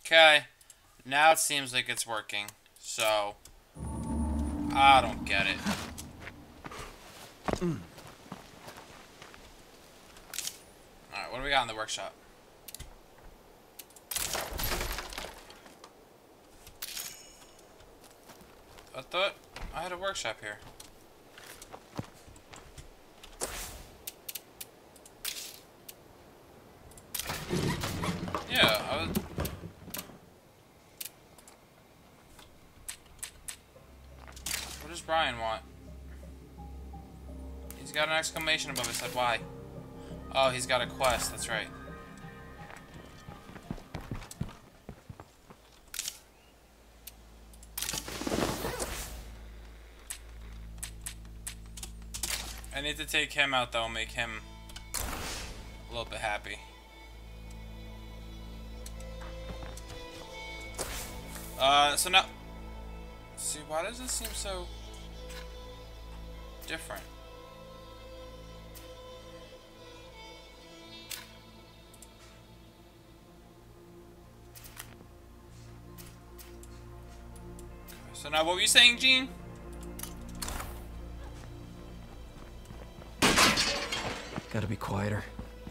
Okay. Now it seems like it's working. So, I don't get it. Alright, what do we got in the workshop? I thought I had a workshop here. Yeah, I was... What does Brian want? He's got an exclamation above his head. Why? Oh, he's got a quest. That's right. I need to take him out, though, and make him a little bit happy. So now... See, why does it seem so... different? So now what were you saying, Gene? Gotta be quieter.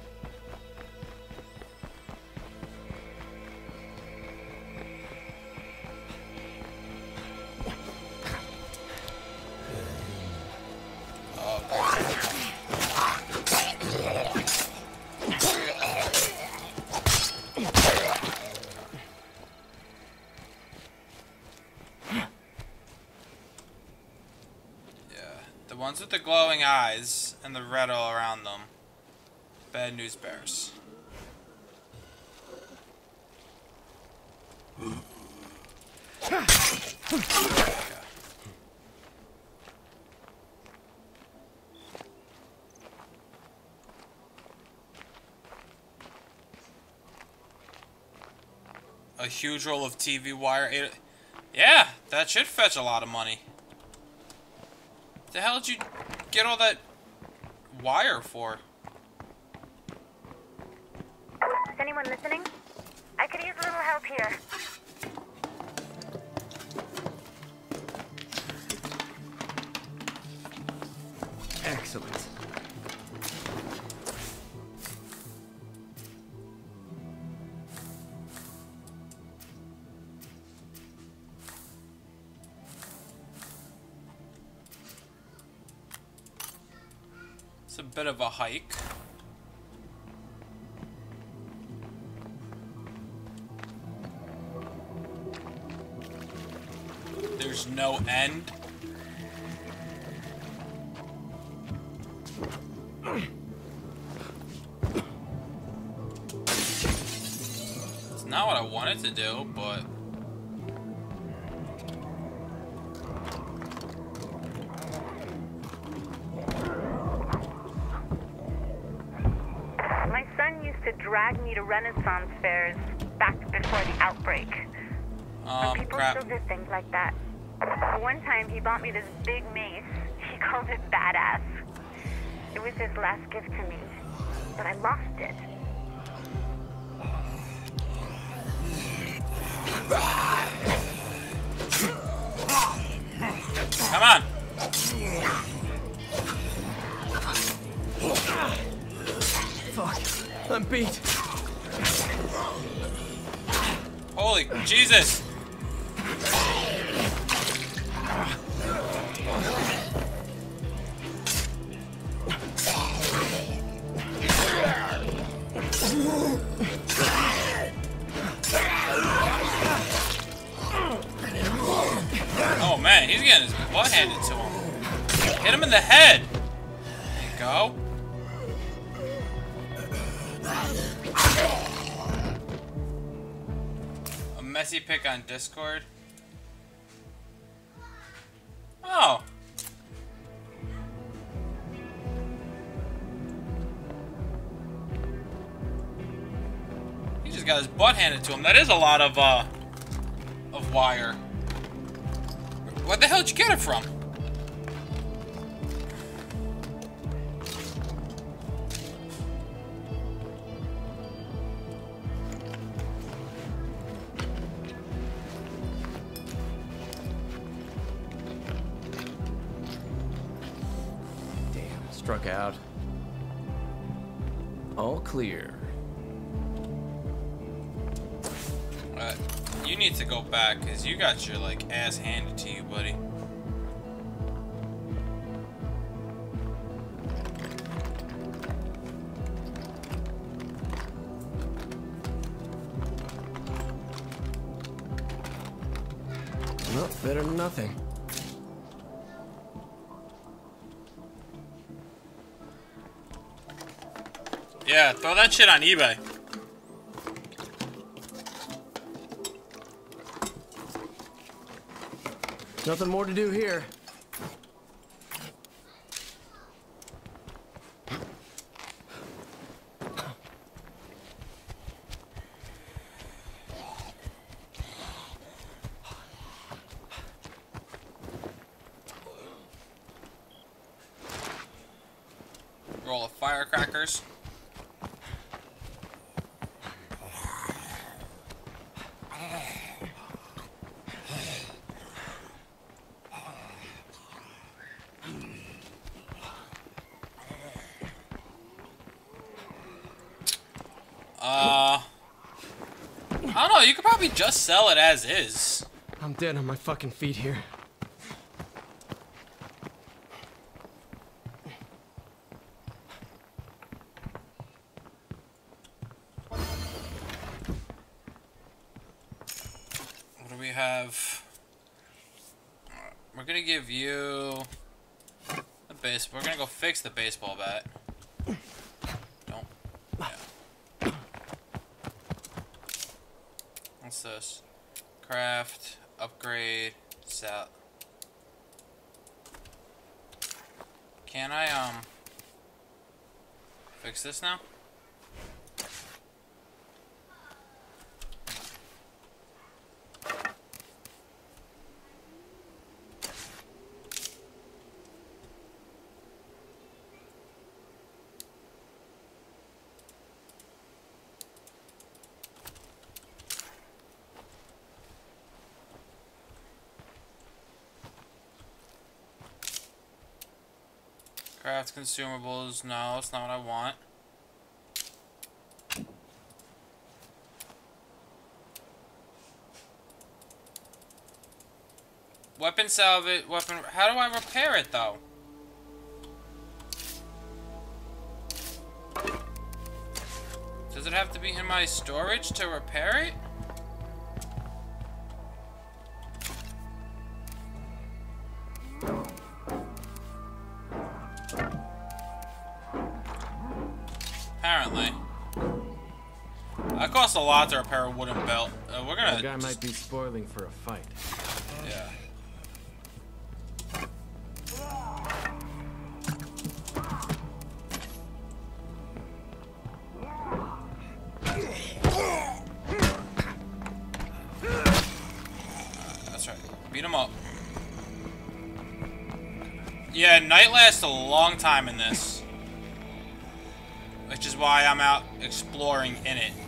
The ones with the glowing eyes and the red all around them. Bad news bears. A huge roll of TV wire. Yeah, that should fetch a lot of money. The hell did you get all that wire for? Is anyone listening? I could use a little help here. Excellent. It's a bit of a hike. There's no end. It's not what I wanted to do, but... My son used to drag me to Renaissance fairs back before the outbreak. But people crap. still did things like that. One time he bought me this big mace. He called it badass. It was his last gift to me, but I lost it. Come on! Fuck, I'm beat. Holy Jesus! Oh man, he's getting his butt handed to him. Hit him in the head! There you go. A messy pic on Discord. Oh. He just got his butt handed to him. That is a lot of wire. Where the hell did you get it from? struck out. All clear. You need to go back, because you got your, like, ass handed to you, buddy. Well, better than nothing. Yeah, throw that shit on eBay. Nothing more to do here. Roll of firecrackers. I don't know, you could probably just sell it as is. I'm dead on my fucking feet here. What do we have? We're gonna give you the base. We're gonna go fix the baseball bat. Don't. Yeah. What's this? Craft, upgrade, sell. Can I fix this now? Craft consumables. No, that's not what I want. Weapon salvage. Weapon. How do I repair it though? Does it have to be in my storage to repair it? Apparently. That costs a lot to repair a wooden belt. We're gonna. The guy might be spoiling for a fight. Yeah. That's right. Beat him up. Yeah, night lasts a long time in this. Which is why I'm out exploring in it.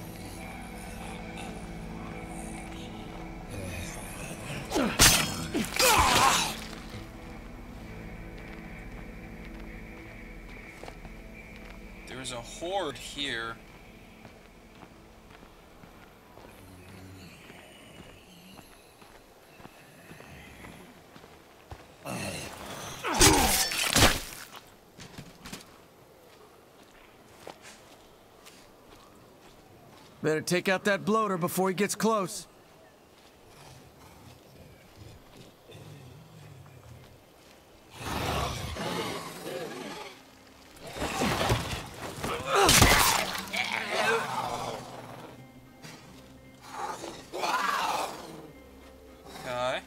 There's a horde here. Better take out that bloater before he gets close. Okay.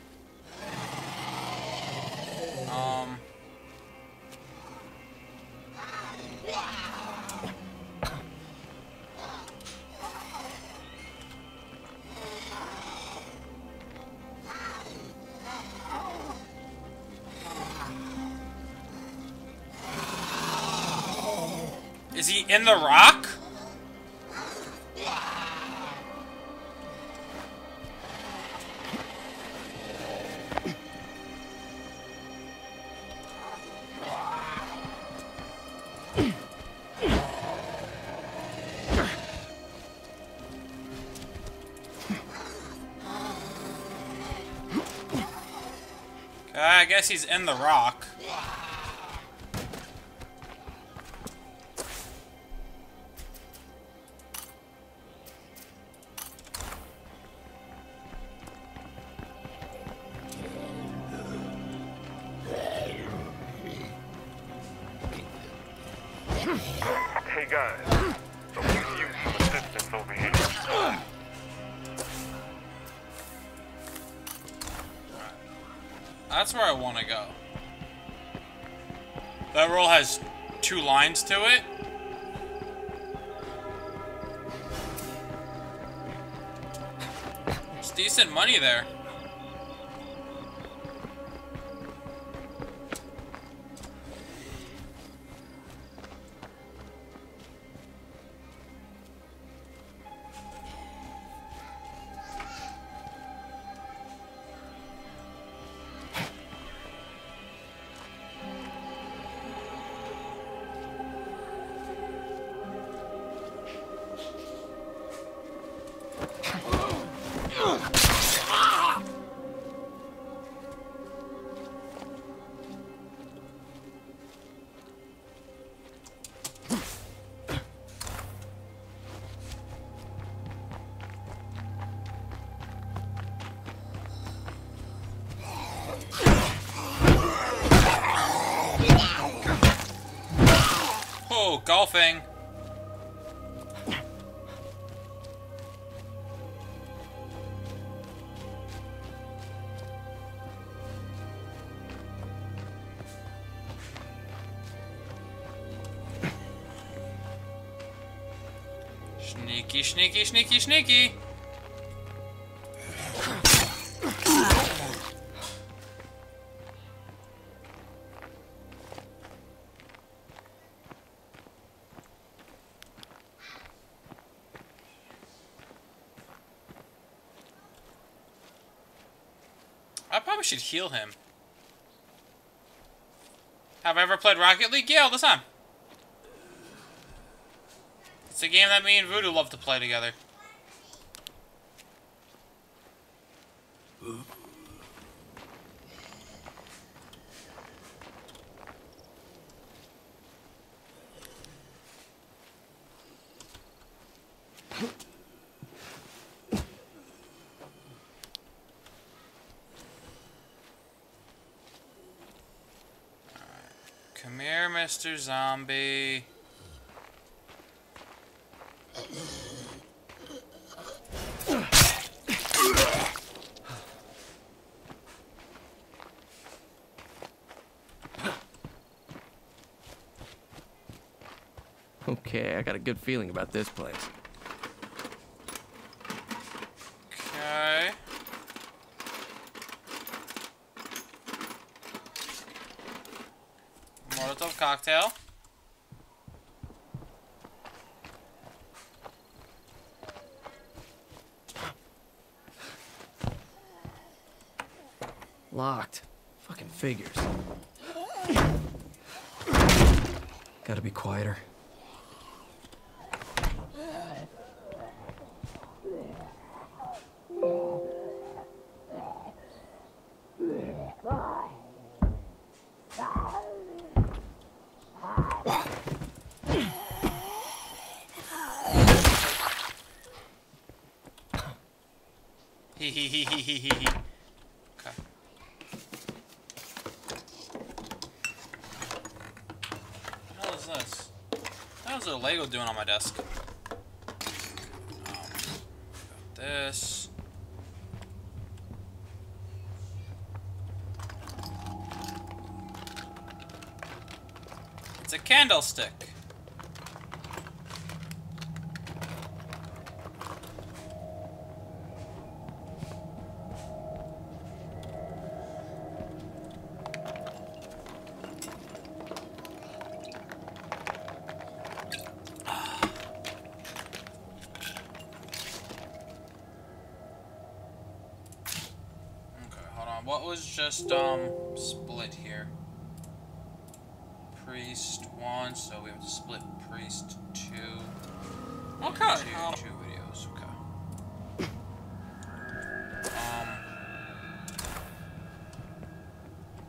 Is he in the rock? I guess he's in the rock. Hey guys, so we can use some assistance over here. That's where I want to go. That roll has 2 lines to it. It's decent money there. Oh, golfing. Sneaky, sneaky, sneaky, sneaky. I probably should heal him. Have I ever played Rocket League? Yeah, all the time. It's a game that me and Voodoo love to play together. Come here, Mr. Zombie. Okay, I got a good feeling about this place. Okay. Molotov cocktail. Locked. Fucking figures. Gotta be quieter. Hee. Okay. What the hell is this? What is there Lego doing on my desk? Got this. It's a candlestick. What was just split here? Priest 1, so we have to split Priest 2. Okay. Two videos. Okay.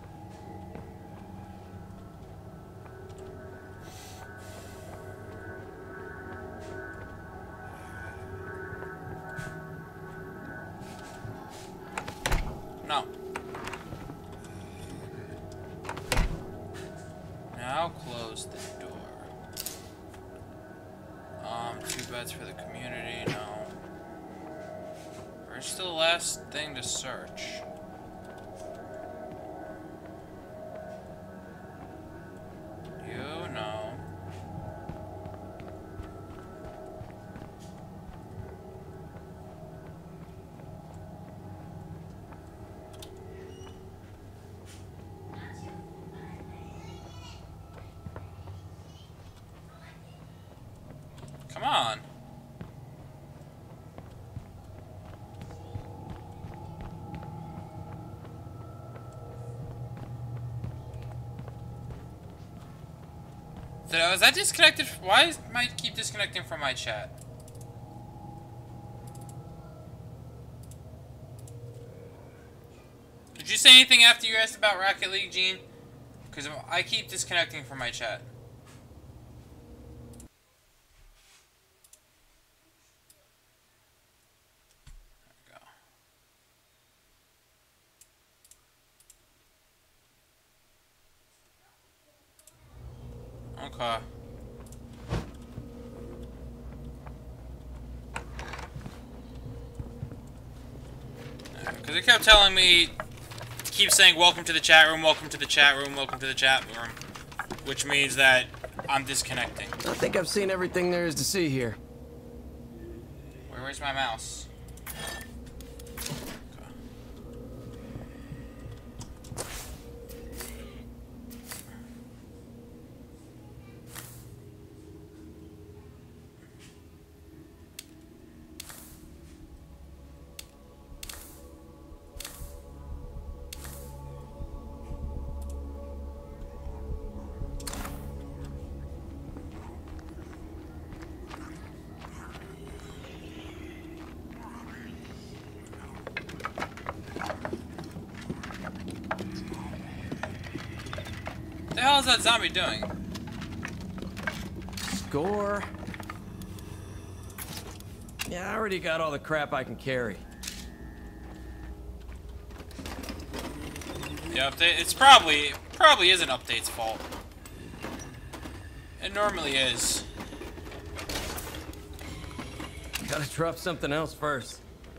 Pets for the community, no. Where's still the last thing to search? You, no. Come on. Was that disconnected? Why am I keep disconnecting from my chat? Did you say anything after you asked about Rocket League, Gene? Because I keep disconnecting from my chat. Okay. Because it kept telling me, keep saying welcome to the chat room, welcome to the chat room, welcome to the chat room. Which means that I'm disconnecting. I think I've seen everything there is to see here. Where's my mouse? What the hell is that zombie doing? Score. Yeah, I already got all the crap I can carry. Yeah, update. It's probably isn't Update's fault. It normally is. Gotta drop something else first.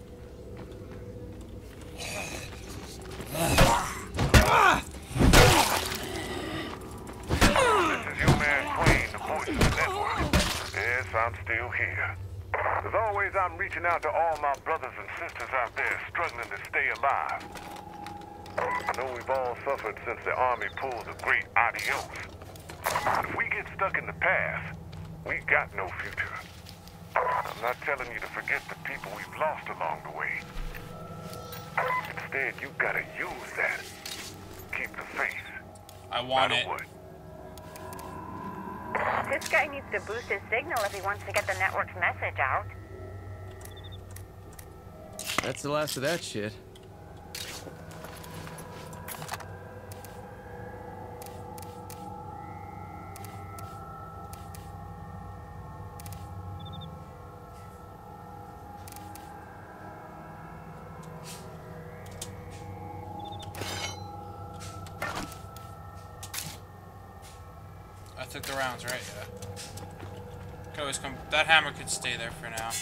I'm still here. As always, I'm reaching out to all my brothers and sisters out there struggling to stay alive. I know we've all suffered since the Army pulled the great adios. But if we get stuck in the past, we got no future. I'm not telling you to forget the people we've lost along the way. Instead, you gotta use that. Keep the faith. I want no it. matter what. This guy needs to boost his signal if he wants to get the network's message out. That's the last of that shit. I took the rounds, right? Yeah. Could always come. That hammer could stay there for now.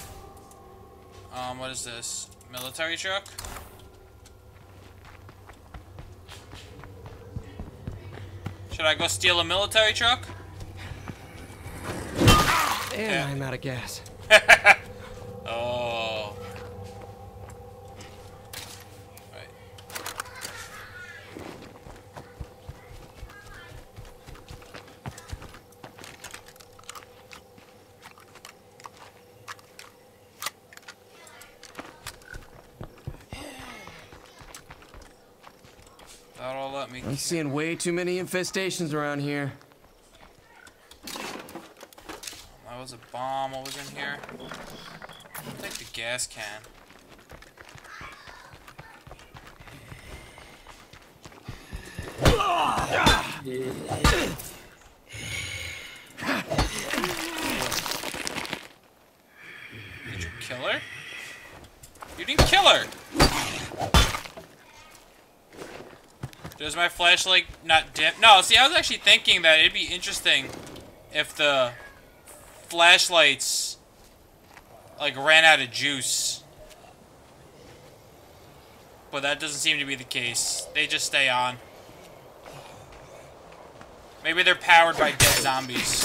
What is this? Military truck? Should I go steal a military truck? And Yeah. I'm out of gas. Oh. Right. That'll let me. I'm seeing way too many infestations around here. That was a bomb. What was in here? I'll take the gas can. Did you kill her? You didn't kill her! Does my flashlight not dim? No, see, I was actually thinking that it'd be interesting if the flashlights like, ran out of juice. But that doesn't seem to be the case. They just stay on. Maybe they're powered by dead zombies.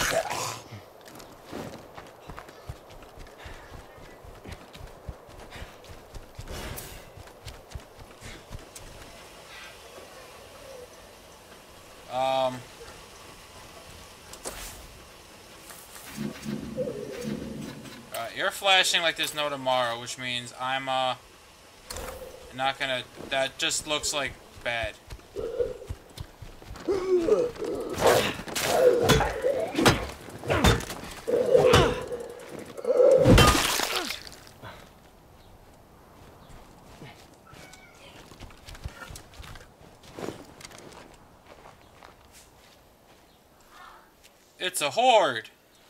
You're flashing like there's no tomorrow, which means I'm, not gonna... That just looks like bad. It's a horde!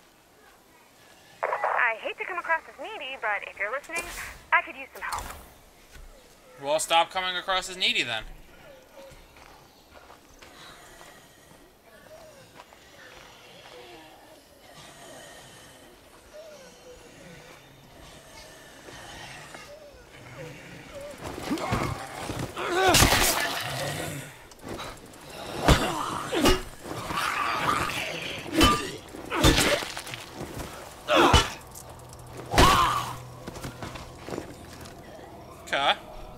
I hate to come across as needy, but if you're listening, I could use some help. Well, stop coming across as needy then. Okay.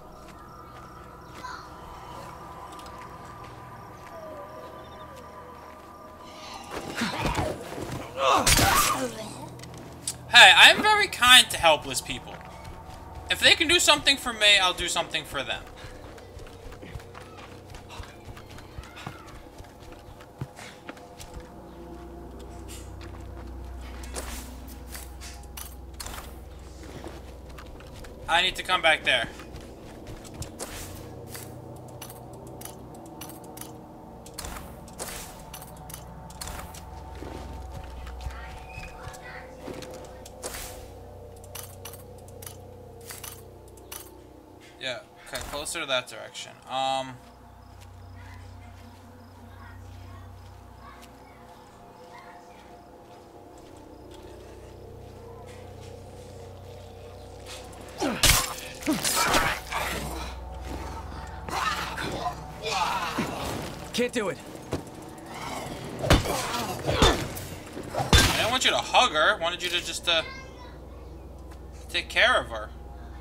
Hey, I'm very kind to helpless people. If they can do something for me, I'll do something for them. I need to come back there. Yeah, okay, closer to that direction. Can't do it. I didn't want you to hug her. I wanted you to just, take care of her.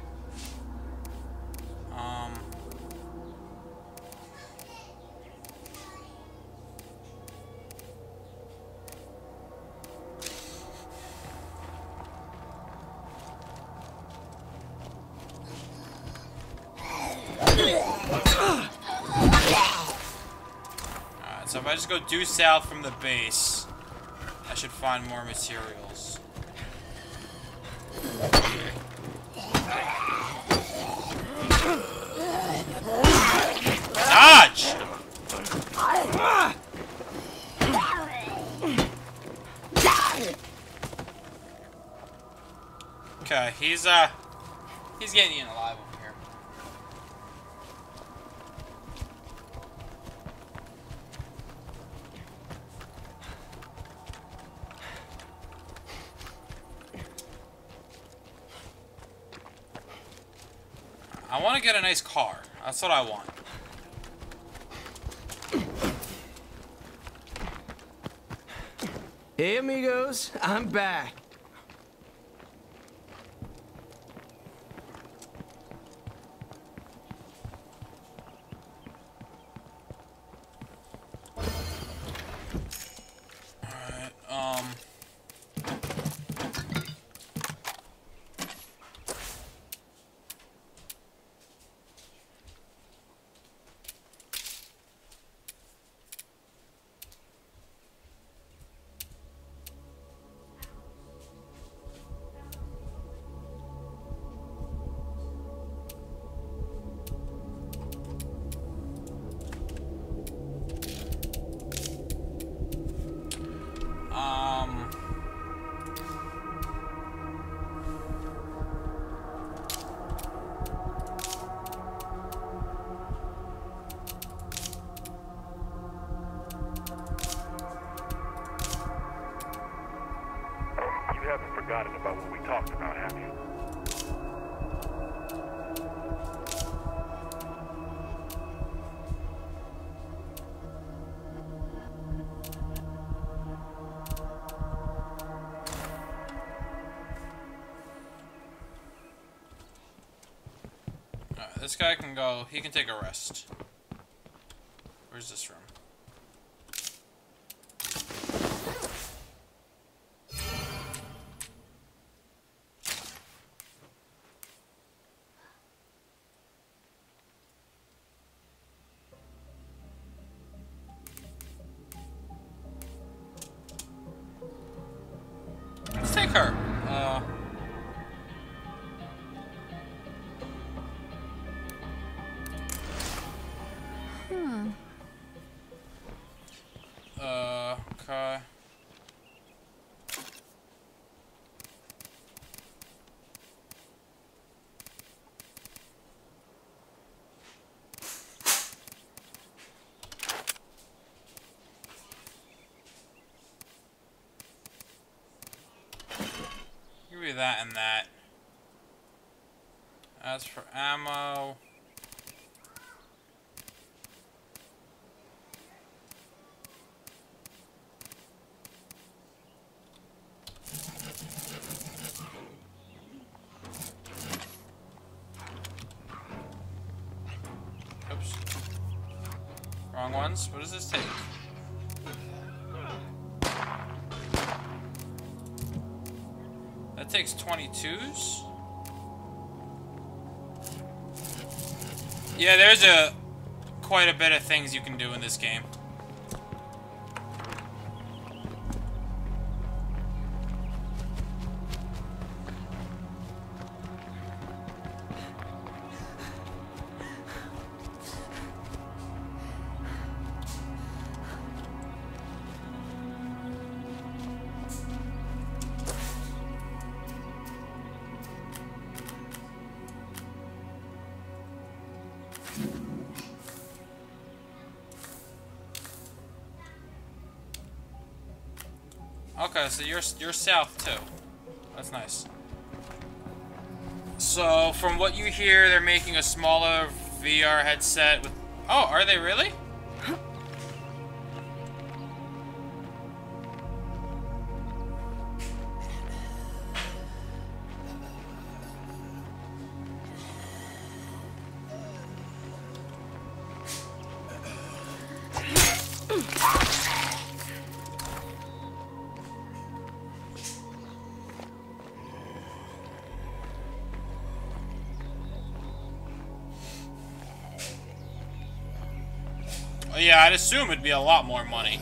So if I just go due south from the base, I should find more materials. Dodge! Okay, he's getting eaten alive over here. I want to get a nice car. That's what I want. Hey, amigos, I'm back. about what we talked about, have you? Alright, this guy can go. He can take a rest. Where's this room? Let's take her. Okay. Give me that and that. As for ammo... Oops. Wrong ones. What does this take? That takes 22s? Yeah, there's quite a bit of things you can do in this game. Okay, so you're south too. That's nice. So from what you hear, they're making a smaller VR headset with... Oh, are they really? Yeah, I'd assume it'd be a lot more money.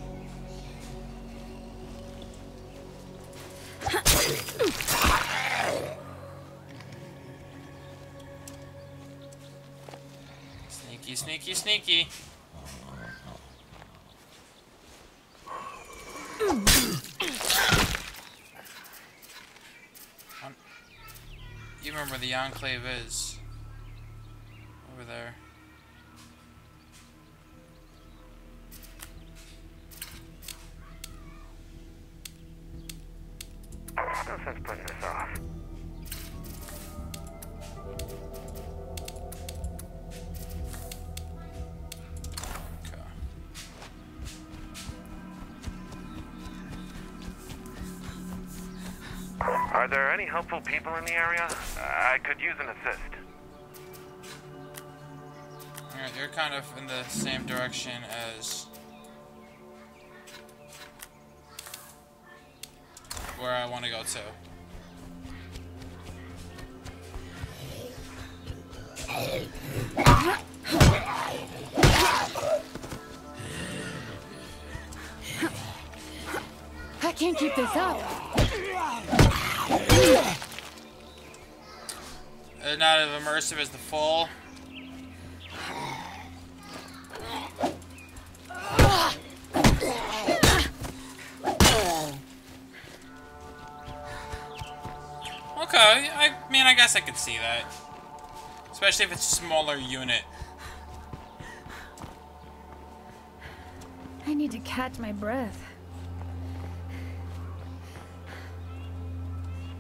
Sneaky, sneaky, sneaky. You remember the Enclave is over there. No sense putting this off. Okay. Are there any helpful people in the area? I could use an assist. Alright, you're kind of in the same direction as where I want to go to. I can't keep this up. Not as immersive as the full. Okay, I mean, I guess I could see that. Especially if it's a smaller unit. I need to catch my breath.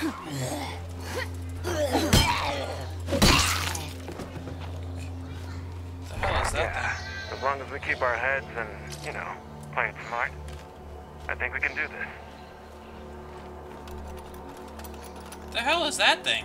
The hell is that Yeah, as long as we keep our heads and, you know, playing smart, I think we can do this. thing? The hell is that thing?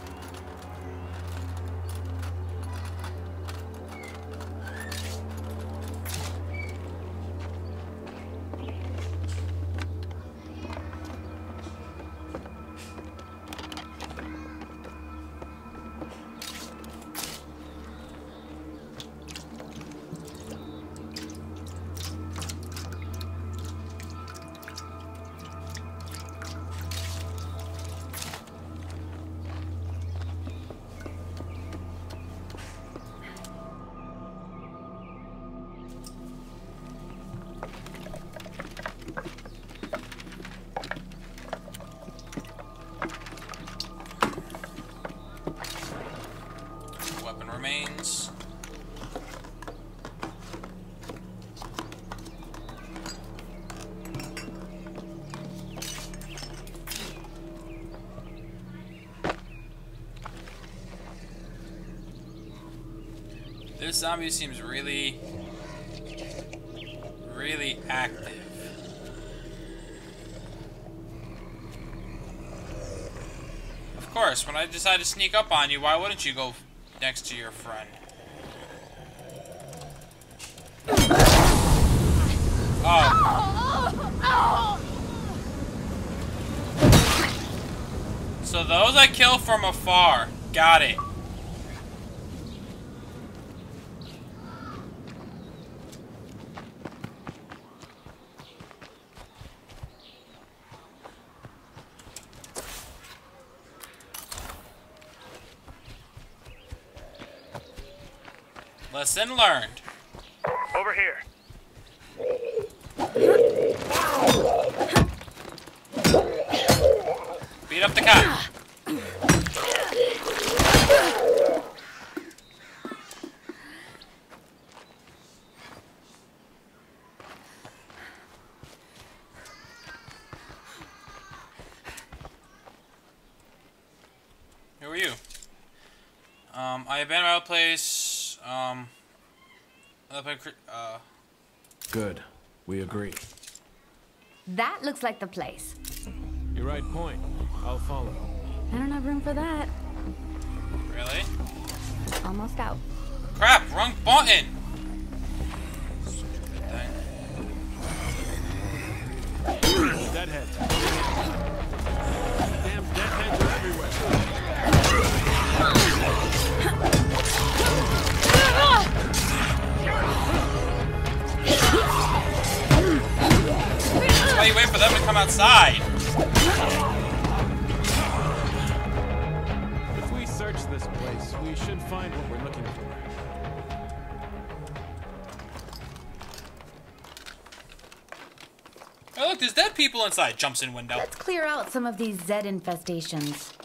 Weapon remains. This zombie seems really active. Of course, when I decide to sneak up on you, why wouldn't you go next to your friend? Oh. So those I kill from afar. Got it. Lesson learned. Over here. Beat up the cop. Who are you? I abandoned my old place. Good. We agree. That looks like the place. You're right point. I'll follow. I don't have room for that. Really? Almost out. Crap, wrong button! Deadheads. Damn deadheads are everywhere. Why you wait for them to come outside? If we search this place, we should find what we're looking for. Oh look, there's dead people inside. Jumps in window. Let's clear out some of these Zed infestations.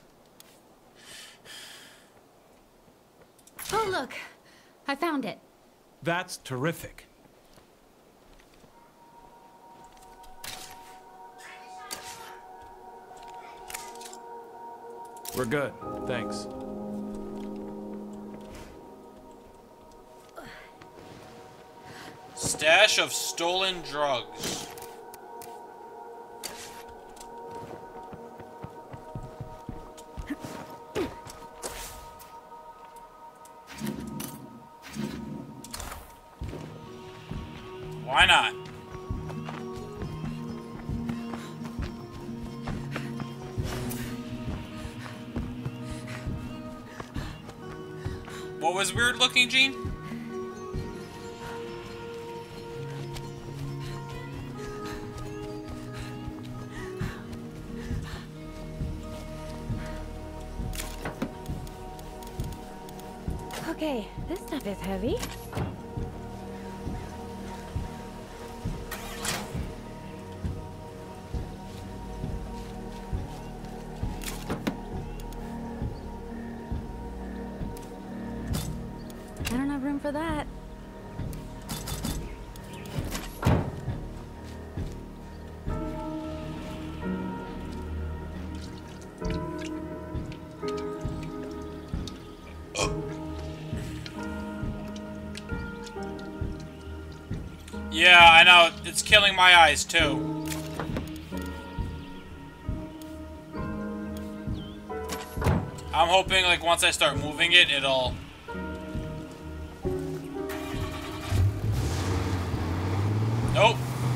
Oh, look. I found it. That's terrific. We're good. Thanks. Stash of stolen drugs. Why not? What was weird looking, Gene? Okay, this stuff is heavy. I don't have room for that. Yeah, I know. It's killing my eyes, too. I'm hoping, like, once I start moving it, it'll... Nope.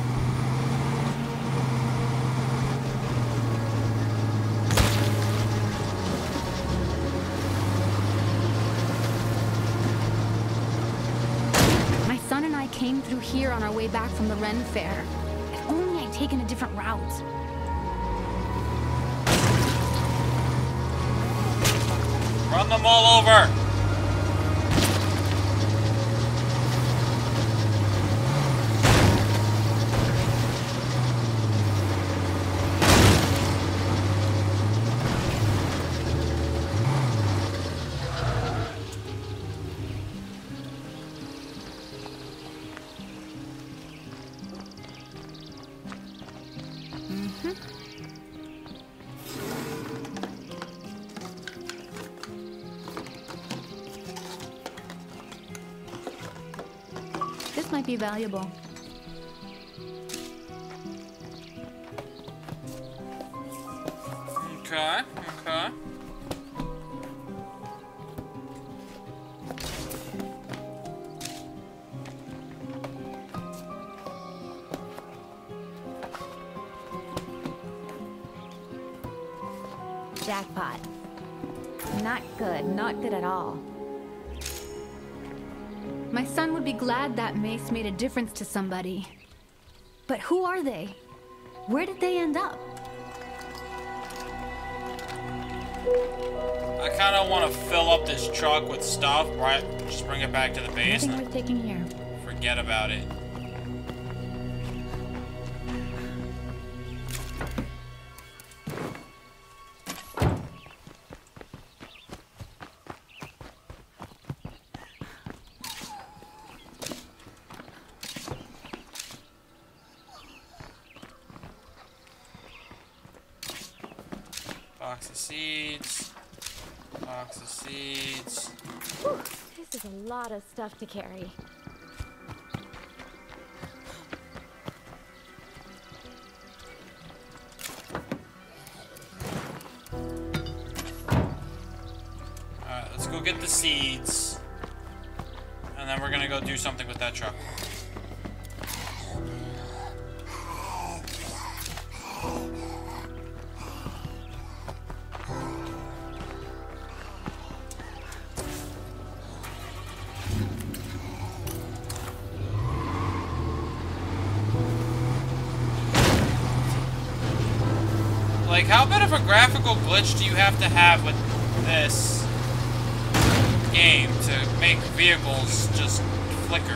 My son and I came through here on our way back from the Ren Fair. If only I'd taken a different route. Run them all over! This might be valuable. Okay, okay. Jackpot. Not good, not good at all. My son would be glad that mace made a difference to somebody. But who are they? Where did they end up? I kind of want to fill up this truck with stuff, right? Just bring it back to the base Nothing and worth taking here. forget about it. Box of seeds. Box of seeds. Whew, this is a lot of stuff to carry. Alright, let's go get the seeds. And then we're gonna go do something with that truck. Like, how bit of a graphical glitch do you have to have with this game to make vehicles just flicker?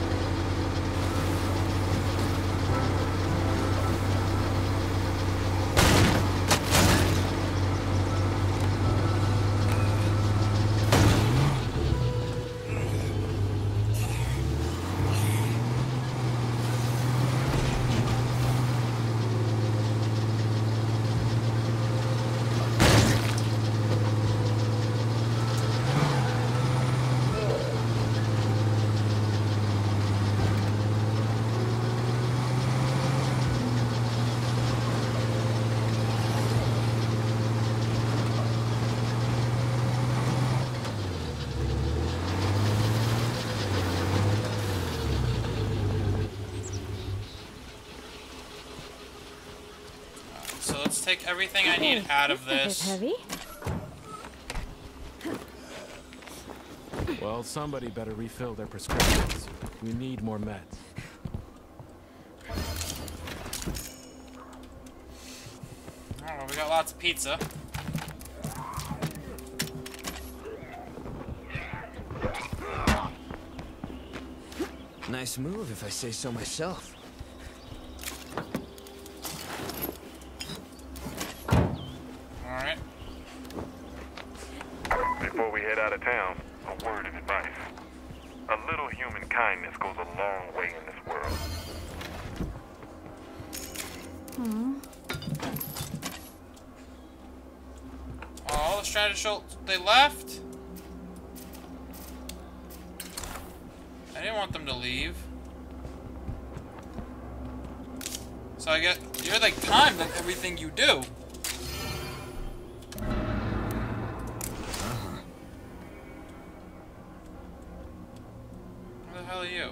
So let's take everything I need out of This this. stuff is heavy. Well, somebody better refill their prescriptions. We need more meds. Oh, well, we got lots of pizza. Nice move, if I say so myself. Alright. Before we head out of town, a word of advice. A little human kindness goes a long way in this world. All the strategies they left? I didn't want them to leave. So I get you're like timed in everything you do. Where the hell are you?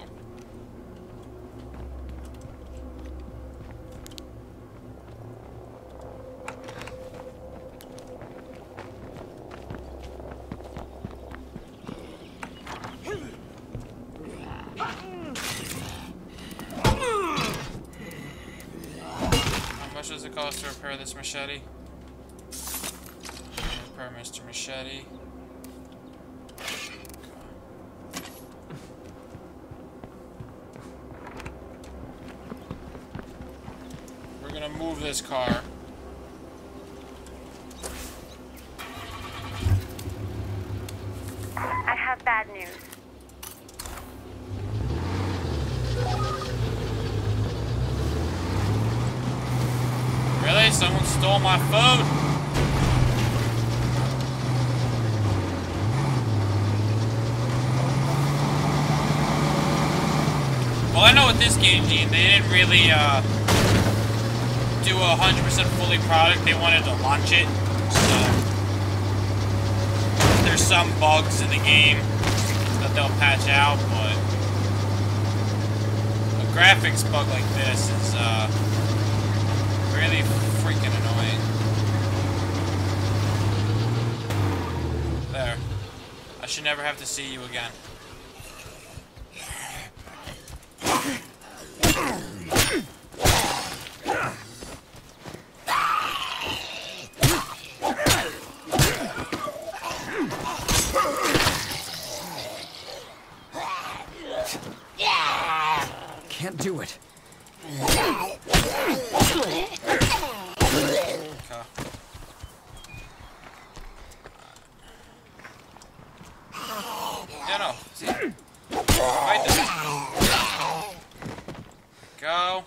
How much does it cost to repair this machete? Repair Mr. Machete. We're gonna move this car. I have bad news. Really? Someone stole my food? Well, I know with this game, Gene, they didn't really, do a 100% fully product. They wanted to launch it, so there's some bugs in the game that they'll patch out, but a graphics bug like this is, really freaking annoying. There. I should never have to see you again. Can't do it. Okay. Yeah, no. See? Fight this. Go.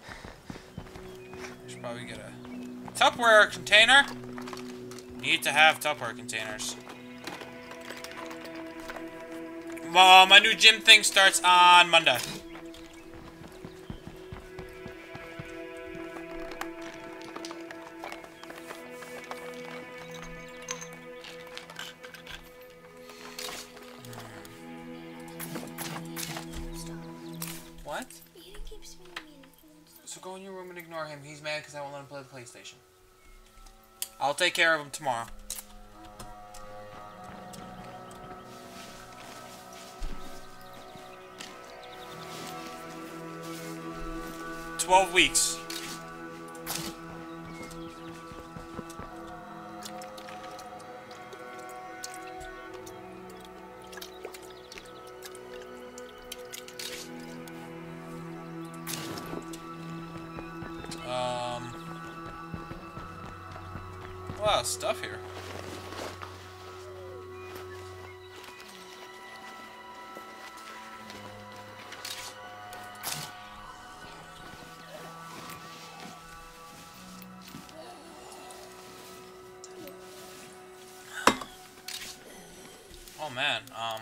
I should probably get a Tupperware container. Need to have Tupperware containers. My new gym thing starts on Monday. What? So go in your room and ignore him. He's mad because I won't let him play the PlayStation. I'll take care of him tomorrow. "12 weeks. A lot of stuff here. Oh man, I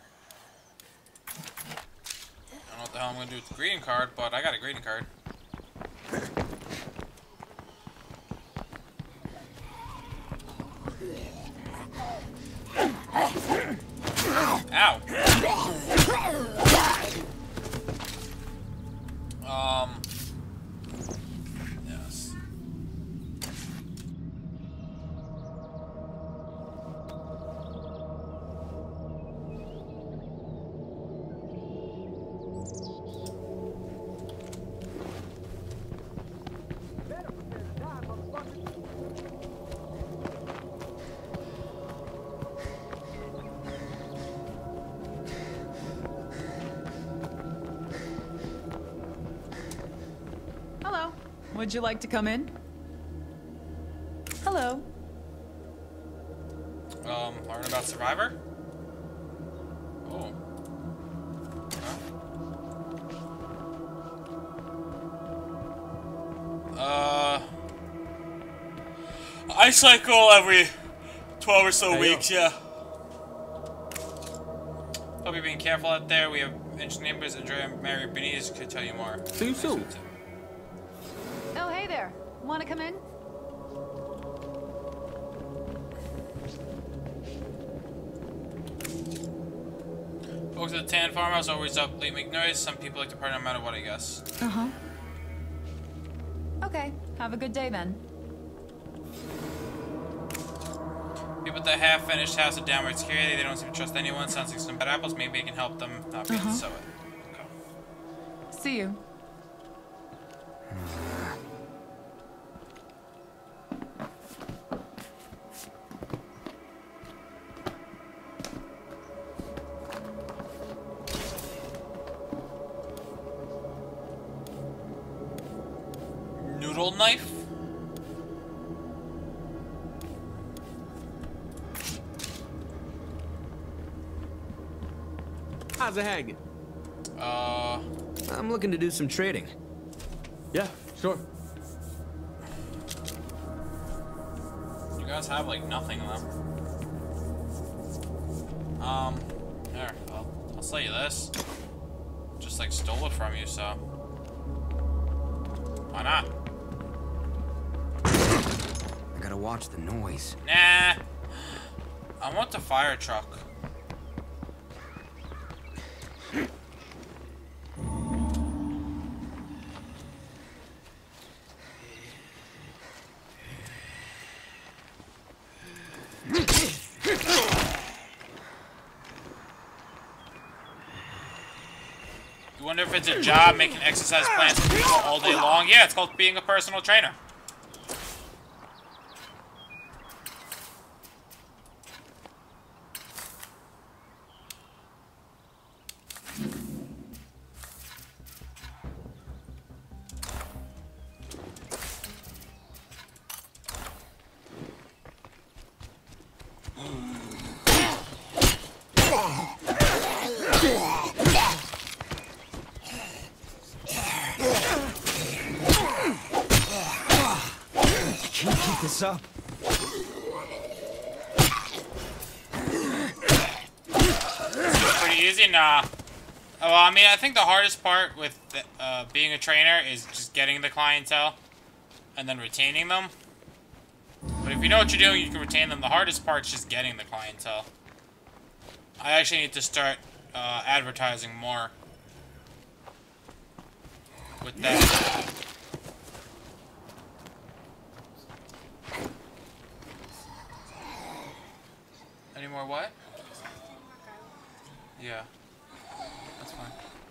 don't know what the hell I'm gonna do with the greeting card, but I got a greeting card. Ow. Yes. Would you like to come in? Hello. Learn about Survivor? Oh. Huh? I cycle every 12 or so weeks, yeah. Hope you're being careful out there. We have interesting neighbors. Andrea and Mary Benitez could tell you more. See you soon. Want to come in? Folks at the tan farmhouse always up late, make noise. Some people like to party no matter what, I guess. Uh-huh. Okay, have a good day then. People at the half-finished house of downright security, they don't seem to trust anyone. Sounds like some bad apples. Maybe I can help them not be so. Okay. See you. Noodle knife? How's it hanging? I'm looking to do some trading. Yeah, sure. You guys have like nothing left. There, I'll sell you this. Just like stole it from you, so why not? I gotta watch the noise. Nah. I want the fire truck. You wonder if it's a job making exercise plans for people all day long? Yeah, it's called being a personal trainer. This up. Pretty easy? Nah. Well, I mean, I think the hardest part with being a trainer is just getting the clientele and then retaining them. But if you know what you're doing, you can retain them. The hardest part is just getting the clientele. I actually need to start advertising more with that. Any more what? Yeah. That's fine.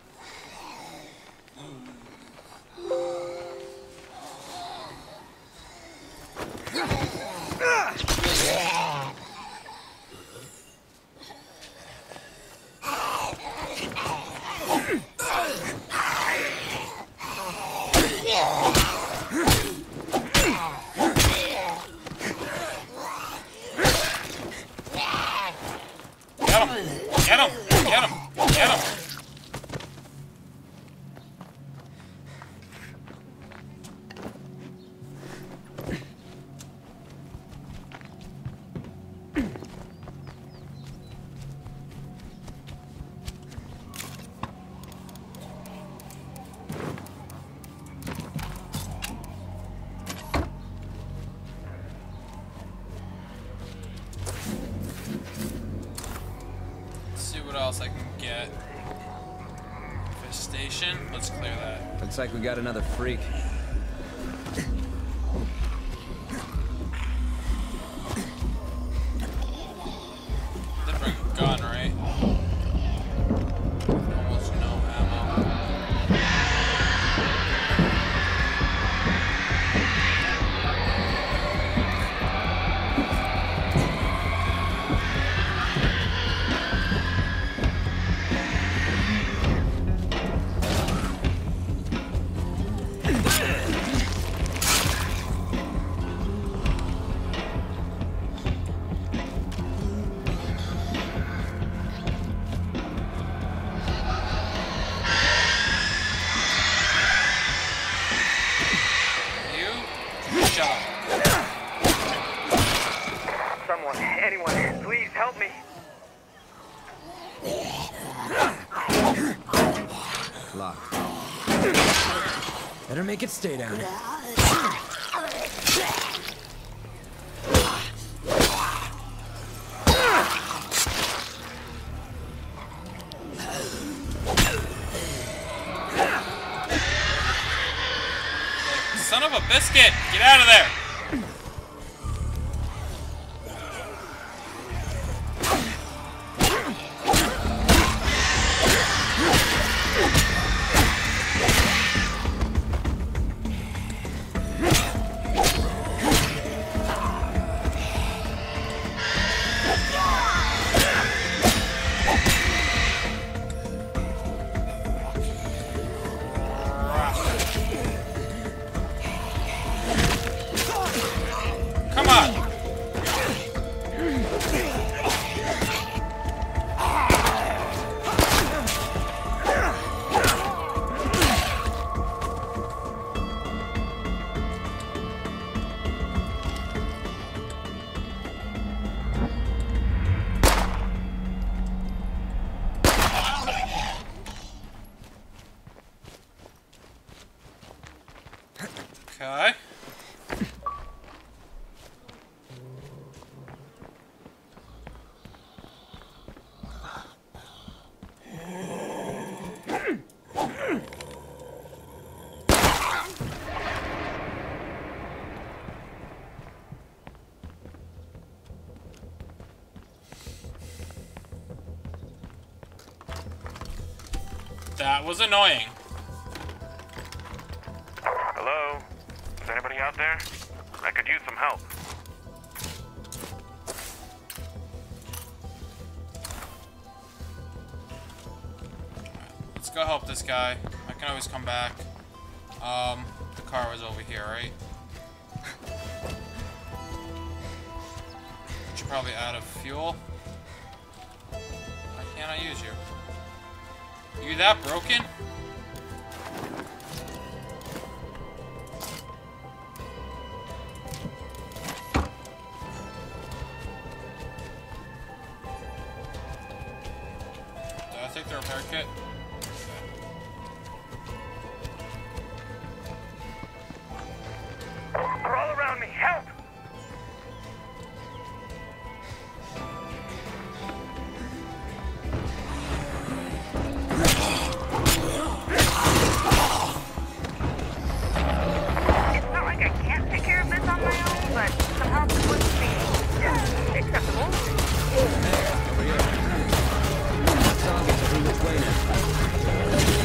Get him! Get him! Get him! Get him! What else I can get? Infestation. Let's clear that. Looks like we got another freak. Didn't bring a gun, right? Almost no ammo. Someone, anyone, please help me. Locked. Better make it stay down. Son of a biscuit! Get out of there! Come on! Okay. That was annoying. Hello? Is anybody out there? I could use some help. Let's go help this guy. I can always come back. The car was over here, right? But you're probably out of fuel. Why can't I use you? You that broken? Did I take the repair kit? They're all around me. Help! It's not like I can't take care of this on my own, but some help wouldn't be acceptable. Over here. Targets every which way now.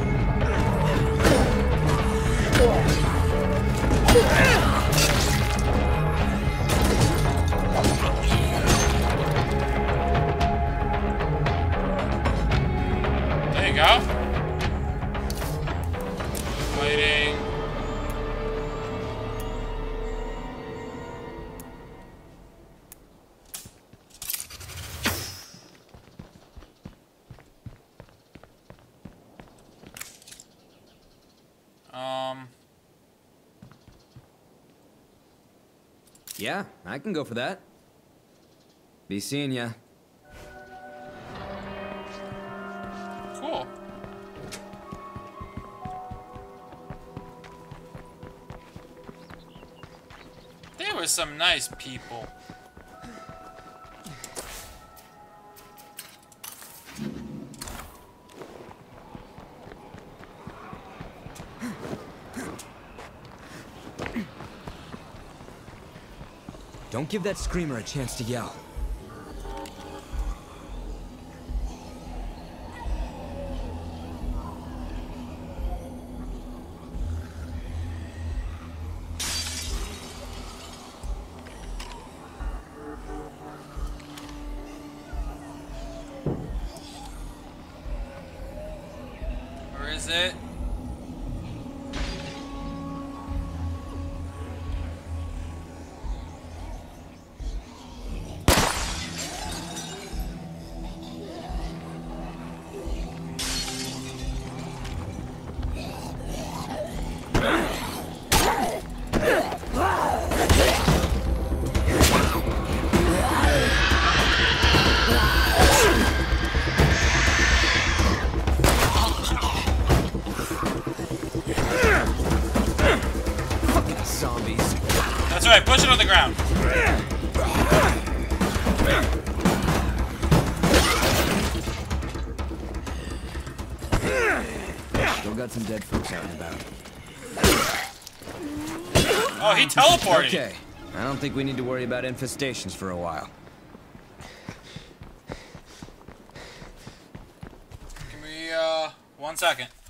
There you go. Waiting. Yeah, I can go for that. Be seeing ya. Cool. There were some nice people. Don't give that screamer a chance to yell. Where is it? zombies. That's right, push it on the ground. Still got some dead folks out and about. Oh, he teleported. Okay, I don't think we need to worry about infestations for a while. Give me 1 second.